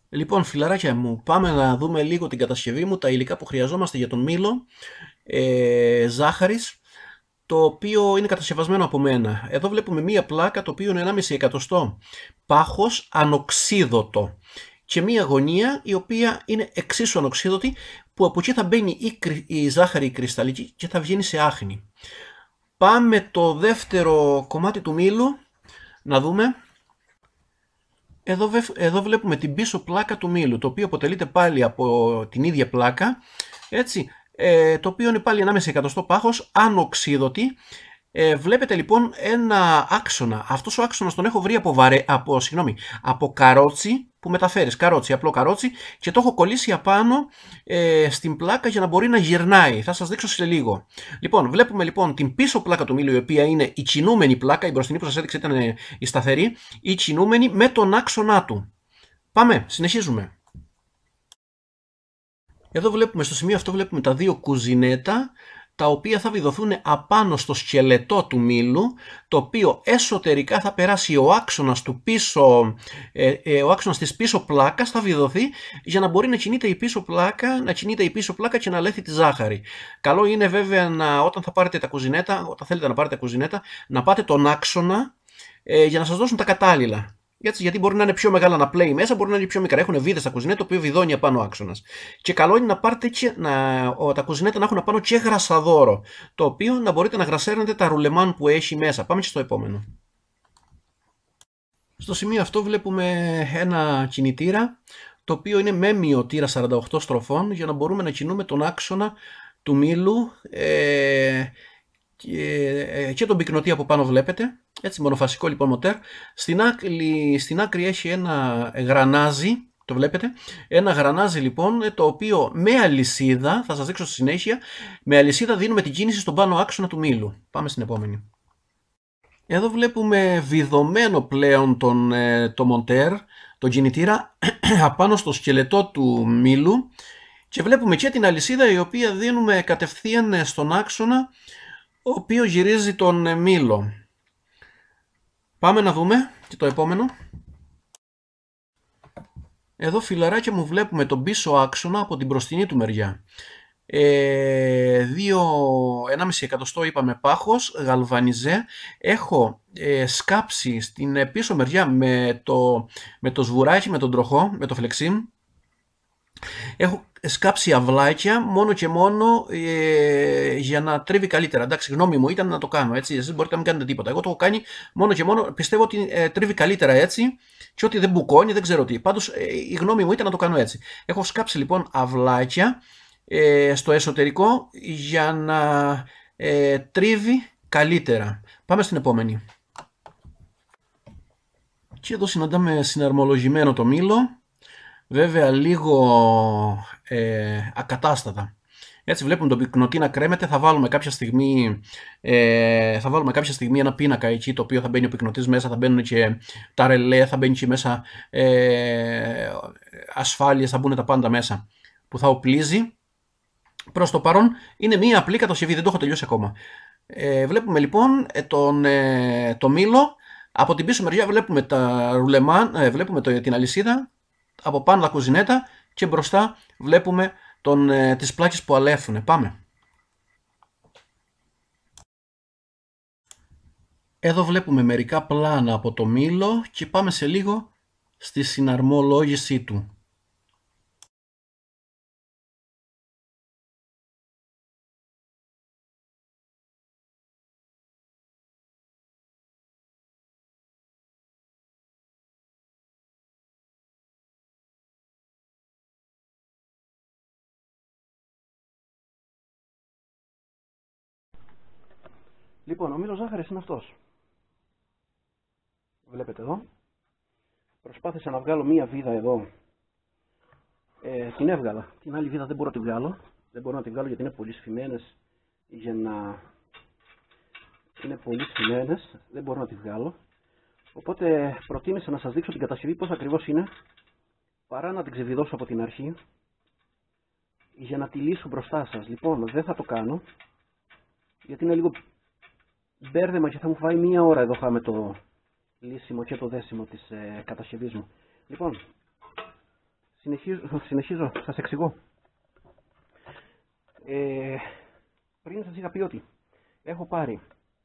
Λοιπόν, φιλαράκια μου, πάμε να δούμε λίγο την κατασκευή μου, τα υλικά που χρειαζόμαστε για τον μήλο ζάχαρης, το οποίο είναι κατασκευασμένο από μένα. Εδώ βλέπουμε μία πλάκα, το οποίο είναι 1,5 εκατοστό πάχος ανοξίδωτο και μία γωνία η οποία είναι εξίσου ανοξίδωτη, που από εκεί θα μπαίνει η ζάχαρη η κρυσταλλική και θα βγαίνει σε άχνη. Πάμε το δεύτερο κομμάτι του μήλου να δούμε. Εδώ βλέπουμε την πίσω πλάκα του μήλου, το οποίο αποτελείται πάλι από την ίδια πλάκα, έτσι, το οποίο είναι πάλι 1,5 εκατοστό πάχος, ανοξίδωτη. Βλέπετε λοιπόν ένα άξονα. Αυτός ο άξονας τον έχω βρει από καρότσι που μεταφέρεις. Καρότσι, απλό καρότσι, και το έχω κολλήσει απάνω στην πλάκα για να μπορεί να γυρνάει. Θα σας δείξω σε λίγο. Λοιπόν, βλέπουμε λοιπόν την πίσω πλάκα του μήλου, η οποία είναι η κινούμενη πλάκα. Η μπροστινή που σας έδειξε ήταν η σταθερή. Η κινούμενη με τον άξονά του. Πάμε, συνεχίζουμε. Εδώ βλέπουμε, στο σημείο αυτό βλέπουμε τα δύο κουζινέτα, τα οποία θα βιδωθούν απάνω στο σκελετό του μήλου, το οποίο εσωτερικά θα περάσει ο άξονας του πίσω, ο άξονας της πίσω πλάκας θα βιδωθεί για να μπορεί να κινείται η πίσω πλάκα, και να λέθει τη ζάχαρη. Καλό είναι βέβαια όταν θα πάρετε τα κουζινέτα, όταν θέλετε να πάρετε τα κουζινέτα, να πάτε τον άξονα για να σας δώσουν τα κατάλληλα. Γιατί μπορεί να είναι πιο μεγάλα να πλέει μέσα, μπορεί να είναι πιο μικρά. Έχουν βίδες στα κουζινέτα, το οποίο βιδώνει απάνω ο άξονας. Και καλό είναι να πάρετε τα κουζινέτα να έχουν απάνω και γρασαδόρο, το οποίο να μπορείτε να γρασέρνετε τα ρουλεμάν που έχει μέσα. Πάμε και στο επόμενο. Στο σημείο αυτό βλέπουμε ένα κινητήρα, το οποίο είναι με μειωτήρα 48 στροφών, για να μπορούμε να κινούμε τον άξονα του μήλου και τον πυκνοτή από πάνω βλέπετε. Έτσι, μονοφασικό λοιπόν μοτέρ. Στην άκρη έχει ένα γρανάζι, το βλέπετε. Ένα γρανάζι λοιπόν, το οποίο με αλυσίδα, θα σας δείξω στη συνέχεια, με αλυσίδα δίνουμε την κίνηση στον πάνω άξονα του μήλου. Πάμε στην επόμενη. Εδώ βλέπουμε βιδωμένο πλέον το μοντέρ, τον κινητήρα, απάνω στο σκελετό του μήλου, και βλέπουμε και την αλυσίδα, η οποία δίνουμε κατευθείαν στον άξονα, ο οποίος γυρίζει τον μήλο. Πάμε να δούμε και το επόμενο. Εδώ, φιλαράκια μου, βλέπουμε τον πίσω άξονα από την μπροστινή του μεριά. 1,5 εκατοστό είπαμε πάχος, γαλβανιζέ. Έχω σκάψει στην πίσω μεριά με το σβουράκι, με τον τροχό, με το φλεξίμ. Έχω σκάψει αυλάκια μόνο και μόνο για να τρίβει καλύτερα. Εντάξει, γνώμη μου ήταν να το κάνω έτσι. Εσείς μπορείτε να μην κάνετε τίποτα. Εγώ το έχω κάνει μόνο και μόνο. Πιστεύω ότι τρίβει καλύτερα έτσι, και ότι δεν μπουκώνει, δεν ξέρω τι. Πάντως η γνώμη μου ήταν να το κάνω έτσι. Έχω σκάψει λοιπόν αυλάκια στο εσωτερικό για να τρίβει καλύτερα. Πάμε στην επόμενη. Και εδώ συναντάμε συναρμολογημένο το μήλο. Βέβαια λίγο ακατάστατα. Έτσι βλέπουμε τον πυκνοτή να κρέμεται. Θα βάλουμε κάποια στιγμή ένα πίνακα εκεί, το οποίο θα μπαίνει ο πυκνοτής μέσα, θα μπαίνουν και τα ρελέ, θα μπαίνει και μέσα ασφάλειες, θα μπουν τα πάντα μέσα που θα οπλίζει. Προς το παρόν είναι μία απλή κατασκευή, δεν το έχω τελειώσει ακόμα. Βλέπουμε λοιπόν το μήλο. Από την πίσω μεριά βλέπουμε τα ρουλεμάν, βλέπουμε την αλυσίδα, από πάνω τα κουζινέτα, και μπροστά βλέπουμε τις πλάκες που αλέφουν. Πάμε. Εδώ βλέπουμε μερικά πλάνα από το μήλο και πάμε σε λίγο στη συναρμολόγησή του. Λοιπόν, ο μήλος ζάχαρης είναι αυτός. Βλέπετε εδώ. Προσπάθησα να βγάλω μία βίδα εδώ. Την έβγαλα. Την άλλη βίδα δεν μπορώ να τη βγάλω. Δεν μπορώ να τη βγάλω γιατί είναι πολύ σφιμένες. Είναι πολύ σφιμένες. Δεν μπορώ να τη βγάλω. Οπότε προτίμησα να σας δείξω την κατασκευή πώς ακριβώς είναι, παρά να την ξεβιδώσω από την αρχή για να τη λύσω μπροστά σας. Λοιπόν, δεν θα το κάνω γιατί είναι λίγο μπέρδεμα και θα μου φάει μία ώρα εδώ χάμε το λύσιμο και το δέσιμο της κατασκευής μου. Λοιπόν, συνεχίζω, σας εξηγώ. Πριν σας είχα πει ότι έχω πάρει,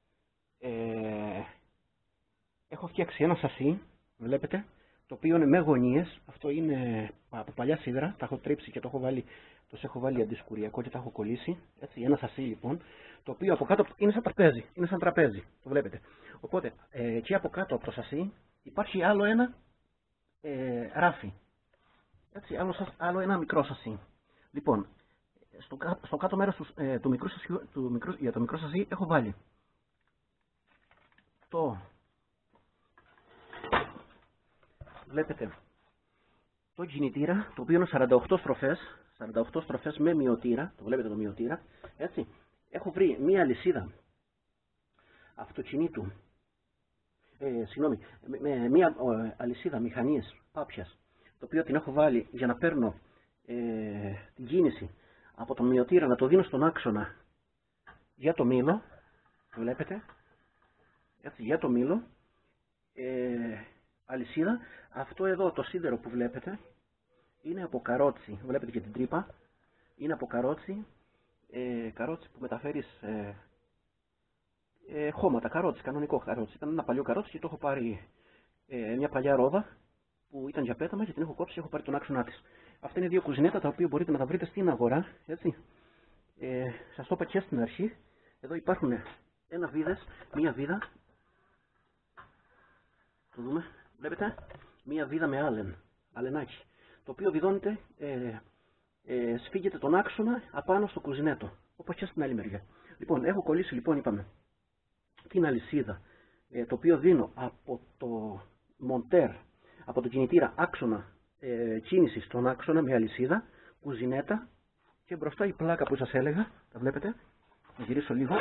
έχω φτιάξει ένα σασί, βλέπετε, το οποίο είναι με γωνίες. Αυτό είναι από παλιά σίδερα, τα έχω τρίψει και τους έχω βάλει αντισκουριακό και τα έχω κολλήσει. Έτσι, ένα σασί λοιπόν, το οποίο από κάτω είναι σαν τραπέζι, το βλέπετε. Οπότε, εκεί από κάτω από το σασί υπάρχει άλλο ένα ράφι. Έτσι, άλλο ένα μικρό σασί. Λοιπόν, στο κάτω μέρος για το μικρό σασί έχω βάλει βλέπετε, το κινητήρα, το οποίο είναι 48 στροφές με μειωτήρα, το βλέπετε το μειωτήρα, έτσι. Έχω βρει μία αλυσίδα αυτοκινήτου, μία αλυσίδα μηχανής πάπιας, το οποίο την έχω βάλει για να παίρνω την κίνηση από τον μειωτήρα, να το δίνω στον άξονα για το μήλο, το βλέπετε, έτσι, για το μήλο, αλυσίδα. Αυτό εδώ το σίδερο που βλέπετε είναι από καρότσι, βλέπετε και την τρύπα, είναι από καρότσι, καρότσι που μεταφέρεις χώματα, καρότσι, κανονικό καρότσι. Ήταν ένα παλιό καρότσι και το έχω πάρει μια παλιά ρόδα που ήταν για πέταμα και την έχω κόψει και έχω πάρει τον άξονά της. Αυτά είναι δύο κουζινέτα τα οποία μπορείτε να τα βρείτε στην αγορά, έτσι. Σας το είπα και στην αρχή. Εδώ υπάρχουν μία βίδα, το δούμε, βλέπετε, μία βίδα με αλενάκι, το οποίο βιδώνεται, σφίγγεται τον άξονα απάνω στο κουζινέτο, όπως και στην άλλη μεριά. Λοιπόν, έχω κολλήσει, λοιπόν, είπαμε, την αλυσίδα, το οποίο δίνω από το μοντέρ, από το κινητήρα άξονα κίνηση στον άξονα με αλυσίδα, κουζινέτα, και μπροστά η πλάκα που σας έλεγα, τα βλέπετε, θα γυρίσω λίγο,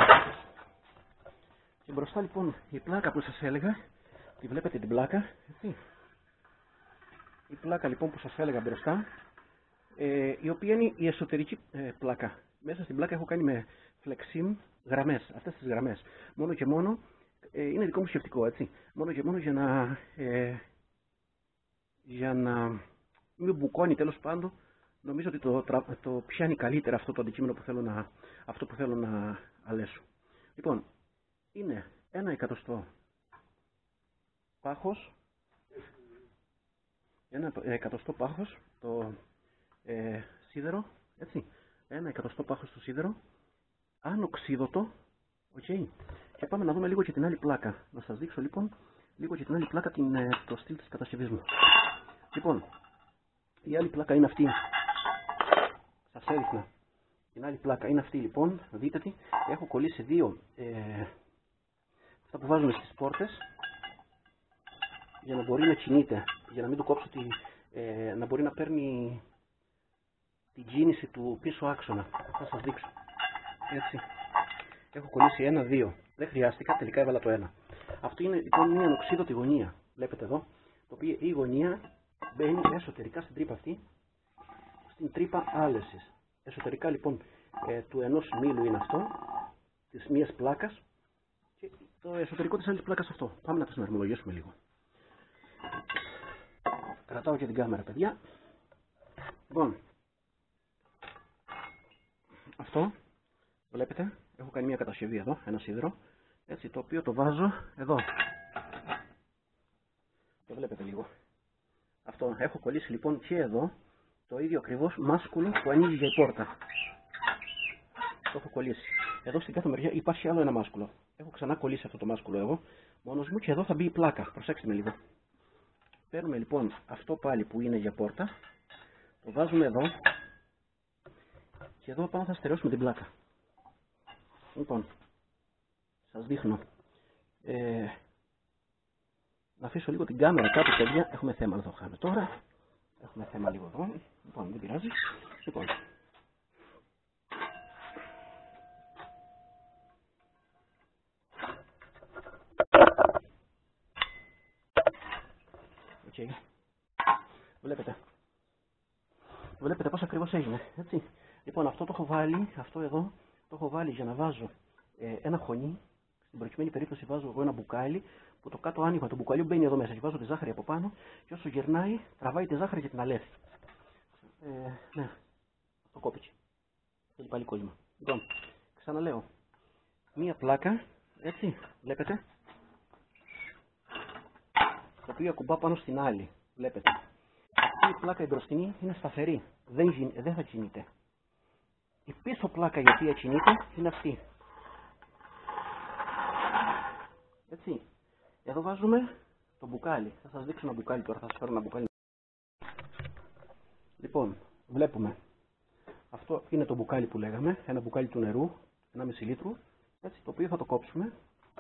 και μπροστά λοιπόν η πλάκα που σας έλεγα, τη βλέπετε την πλάκα, έτσι. Η πλάκα λοιπόν που σας έλεγα μπροστά, η οποία είναι η εσωτερική πλάκα. Μέσα στην πλάκα έχω κάνει με Flexim γραμμές, αυτές τις γραμμές. Μόνο και μόνο, είναι δικό μου σκεπτικό, έτσι. Μόνο και μόνο για να μην μπουκώνει, τέλος πάντων. Νομίζω ότι το πιάνει καλύτερα αυτό το αντικείμενο που θέλω να αλέσω. Λοιπόν, είναι 1 εκατοστό πάχος, 1 εκατοστό πάχος το σίδερο, έτσι, 1 εκατοστό πάχος το σίδερο, ανοξίδωτο, ok. Και πάμε να δούμε λίγο και την άλλη πλάκα. Να σας δείξω λοιπόν λίγο και την άλλη πλάκα, το στυλ της κατασκευής μου. Λοιπόν, η άλλη πλάκα είναι αυτή. Σας έδειχνα. Την άλλη πλάκα είναι αυτή λοιπόν. Δείτε τι. Έχω κολλήσει δύο αυτά που βάζουμε στις πόρτες, για να μπορεί να κινείται, για να μην του κόψω να μπορεί να παίρνει την κίνηση του πίσω άξονα. Θα σας δείξω. Έτσι. Έχω κολλήσει 1-2. Δεν χρειάστηκα, τελικά έβαλα το 1. Αυτό είναι λοιπόν μια ανοξίδωτη γωνία. Βλέπετε εδώ. Το οποίο η γωνία μπαίνει εσωτερικά στην τρύπα αυτή, στην τρύπα άλεσης. Εσωτερικά λοιπόν του ενός μήλου είναι αυτό, της μίας πλάκας, και το εσωτερικό της άλλης πλάκας αυτό. Πάμε να τα συναρμολογήσουμε λίγο. Κρατάω και την κάμερα, παιδιά. Λοιπόν, αυτό βλέπετε, έχω κάνει μια κατασκευή εδώ, ένα σίδερο, έτσι, το οποίο το βάζω εδώ. Το βλέπετε λίγο. Αυτό έχω κολλήσει λοιπόν και εδώ το ίδιο ακριβώς μάσκουλο που ανοίγει για η πόρτα. Το έχω κολλήσει. Εδώ στην κάθε μεριά υπάρχει άλλο ένα μάσκουλο. Έχω ξανά κολλήσει αυτό το μάσκουλο εγώ μόνος μου, και εδώ θα μπει η πλάκα. Προσέξτε με λίγο. Παίρνουμε λοιπόν αυτό πάλι που είναι για πόρτα, το βάζουμε εδώ, και εδώ πάνω θα στερεώσουμε την πλάκα. Λοιπόν, σας δείχνω. Να αφήσω λίγο την κάμερα κάτω, παιδιά. Έχουμε θέμα να το χάμε τώρα. Έχουμε θέμα λίγο εδώ. Λοιπόν, δεν πειράζει. Λοιπόν. Okay. Βλέπετε πώς ακριβώς έγινε, έτσι. Λοιπόν, αυτό το έχω βάλει, αυτό εδώ, το έχω βάλει για να βάζω ένα χωνί Στην προκειμένη περίπτωση βάζω εγώ ένα μπουκάλι που το κάτω άνοιγμα του μπουκαλιού μπαίνει εδώ μέσα και βάζω τη ζάχαρη από πάνω και όσο γερνάει τραβάει τη ζάχαρη και την αλεύει. Ναι, το κόπηκε. Θέλει πάλι κόλλημα. Λοιπόν, ξαναλέω. Μία πλάκα, έτσι, βλέπετε, το οποίο ακουμπά πάνω στην άλλη, βλέπετε. Αυτή η πλάκα η μπροστινή είναι σταθερή, δεν θα κινείται. Η πίσω πλάκα η οποία κινείται είναι αυτή. Έτσι, εδώ βάζουμε το μπουκάλι. Θα σας δείξω ένα μπουκάλι τώρα, θα σας φέρω ένα μπουκάλι. Λοιπόν, βλέπουμε. Αυτό είναι το μπουκάλι που λέγαμε, ένα μπουκάλι του νερού, 1,5 λίτρου. Έτσι, το οποίο θα το κόψουμε.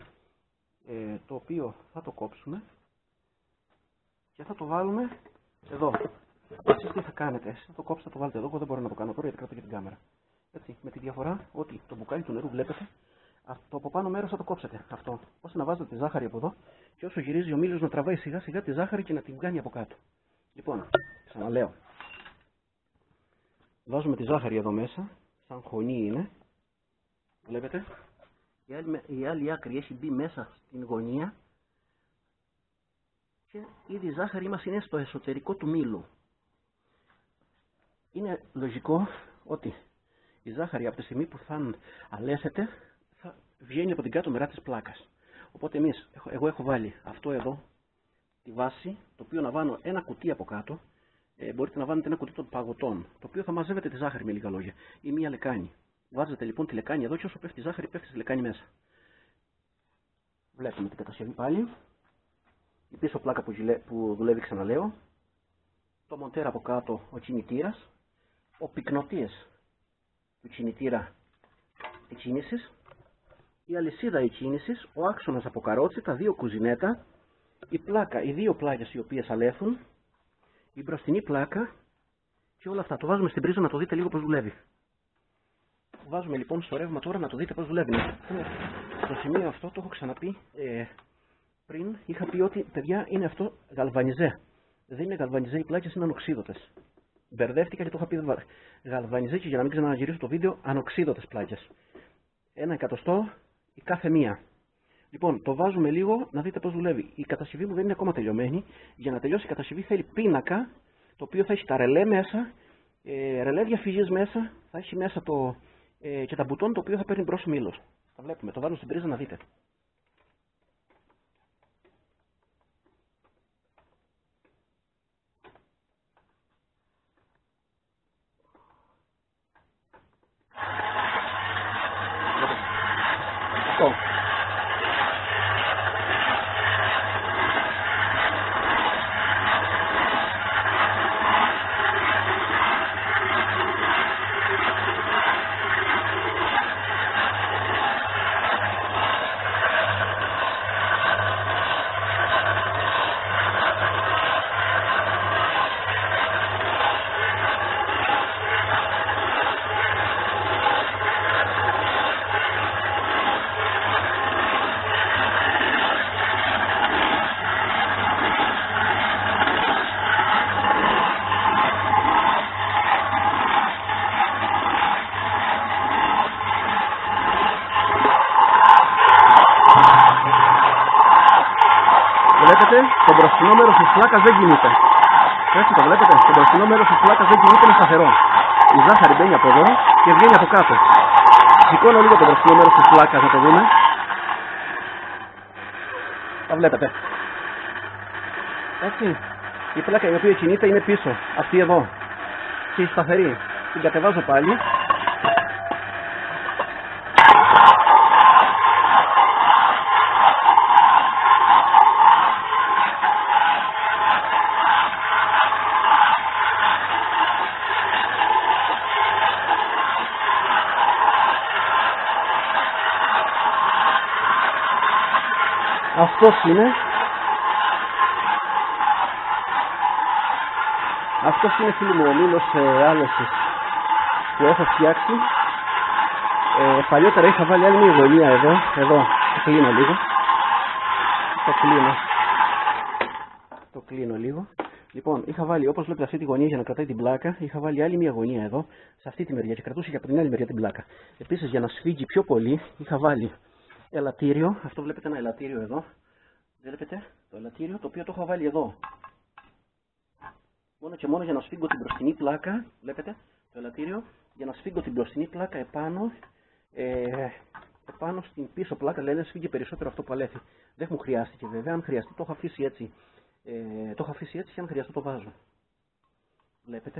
Και θα το βάλουμε εδώ. Εσείς τι θα κάνετε, εσείς θα το κόψετε, θα το βάλετε εδώ. Εγώ δεν μπορώ να το κάνω τώρα γιατί κρατώ και την κάμερα. Έτσι, με τη διαφορά ότι το μπουκάλι του νερού βλέπετε, το από πάνω μέρος θα το κόψετε. Αυτό. Ώστε να βάζετε τη ζάχαρη από εδώ και όσο γυρίζει ο μήλος να τραβάει σιγά σιγά τη ζάχαρη και να την βγάλει από κάτω. Λοιπόν, ξαναλέω. Βάζουμε τη ζάχαρη εδώ μέσα, σαν χωνή είναι. Βλέπετε. Η άλλη άκρη έχει μπει μέσα στην γωνία και ήδη η ζάχαρη μας είναι στο εσωτερικό του μήλου. Είναι λογικό ότι η ζάχαρη από τη στιγμή που θα αλέσετε θα βγαίνει από την κάτω μεριά της πλάκας. Οπότε εγώ έχω βάλει αυτό εδώ, τη βάση, το οποίο να βάνω ένα κουτί από κάτω. Μπορείτε να βάλετε ένα κουτί των παγωτών, το οποίο θα μαζεύετε τη ζάχαρη με λίγα λόγια, ή μία λεκάνη. Βάζετε λοιπόν τη λεκάνη εδώ και όσο πέφτει η ζάχαρη πέφτει στη λεκάνη μέσα. Βλέπουμε την κατασκευή πάλι. Η πίσω πλάκα που δουλεύει, ξαναλέω. Το μοντέρ από κάτω, ο κινητήρας. Ο πυκνοτής του κινητήρα εκκίνησης. Η αλυσίδα εκκίνησης. Ο άξονας από καρότσι, τα δύο κουζινέτα. Η πλάκα, οι δύο πλάκες οι οποίες αλέθουν. Η μπροστινή πλάκα. Και όλα αυτά. Το βάζουμε στην πρίζα να το δείτε λίγο πώς δουλεύει. Βάζουμε λοιπόν στο ρεύμα τώρα να το δείτε πώς δουλεύει. Στο σημείο αυτό το έχω ξαναπεί πριν. Είχα πει ότι παιδιά είναι αυτό γαλβανιζέ. Δεν είναι γαλβανιζέ, οι πλάκες είναι ανοξίδωτες. Μπερδεύτηκα και το είχα πει γαλβανιζέ και για να μην ξαναγυρίσω το βίντεο, ανοξίδωτες πλάκες. 1 εκατοστό η κάθε μία. Λοιπόν, το βάζουμε λίγο να δείτε πώς δουλεύει. Η κατασκευή μου δεν είναι ακόμα τελειωμένη. Για να τελειώσει η κατασκευή θέλει πίνακα, το οποίο θα έχει τα ρελέ μέσα, ρελέ διαφυγής μέσα, θα έχει μέσα και τα μπουτόν το οποίο θα παίρνει μπρος μήλος. Τα βλέπουμε, το βάλω στην πρίζα να δείτε. Αυτό. Βλέπετε, το μπροστινό μέρος της πλάκας δεν κινείται. Έτσι το βλέπετε, το μπροστινό μέρος της πλάκας δεν κινείται, είναι σταθερό. Η ζάχαρη μπαίνει από εδώ και βγαίνει από κάτω. Σηκώνω λίγο το μπροστινό μέρος της πλάκας να το δούμε. Τα βλέπετε. Έτσι, η πλάκα η οποία κινείται είναι πίσω, αυτή εδώ. Και η σταθερή. Την κατεβάζω πάλι. Αυτός είναι φίλοι μου ο μήλος άλεσης που έχω φτιάξει. Παλιότερα είχα βάλει άλλη μια γωνία εδώ, το κλείνω λίγο. Το κλείνω λίγο. Λοιπόν, είχα βάλει, όπως βλέπετε αυτή τη γωνία για να κρατάει την πλάκα, είχα βάλει άλλη μια γωνία εδώ, σε αυτή τη μεριά και κρατούσε και από την άλλη μεριά την πλάκα. Επίσης για να σφίγγει πιο πολύ, είχα βάλει ελαττήριο. Αυτό βλέπετε ένα ελαττήριο εδώ. Βλέπετε το ελαττήριο το οποίο το έχω βάλει εδώ. Μόνο και μόνο για να σφίγγω την μπροστινή πλάκα. Βλέπετε το ελαττήριο. Για να σφίγγω την μπροστινή πλάκα επάνω στην πίσω πλάκα. Λένε σφίγγει περισσότερο αυτό που αλέθη. Δεν μου χρειάστηκε βέβαια. Αν χρειαστεί το έχω αφήσει έτσι. Το έχω αφήσει έτσι και αν χρειαστεί το βάζω. Βλέπετε.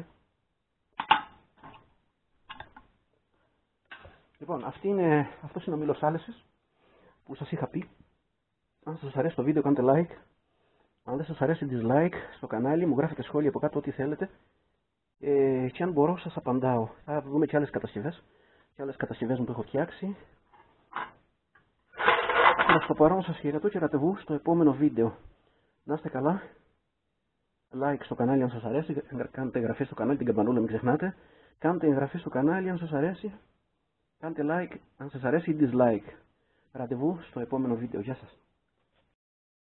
Λοιπόν, αυτός είναι ο μήλος άλεσης που σας είχα πει. Αν σας αρέσει το βίντεο κάντε like. Αν δεν σας αρέσει dislike στο κανάλι μου γράφετε σχόλια από κάτω ό,τι θέλετε. Και αν μπορώ σας απαντάω. Θα δούμε και άλλες κατασκευές. Και άλλες κατασκευές μου που έχω φτιάξει. Προς το παρόν σας χαιρετώ και ραντεβού στο επόμενο βίντεο. Να είστε καλά. Like στο κανάλι αν σας αρέσει. Κάντε εγγραφή στο κανάλι, την καμπανούλα μην ξεχνάτε. Κάντε εγγραφή στο κανάλι αν σας αρέσει. Κάντε like αν σας αρέσει ή dislike. Ραντεβού στο επόμενο βίντεο. Γεια σας.